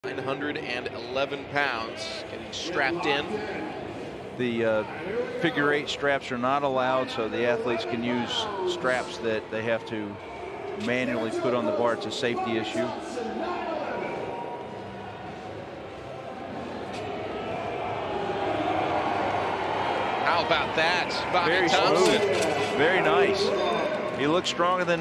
911 pounds, getting strapped in. The figure 8 straps are not allowed, so the athletes can use straps that they have to manually put on the bar. It's a safety issue. How about that, Bobby Very Thompson? smooth. Very nice. He looks stronger than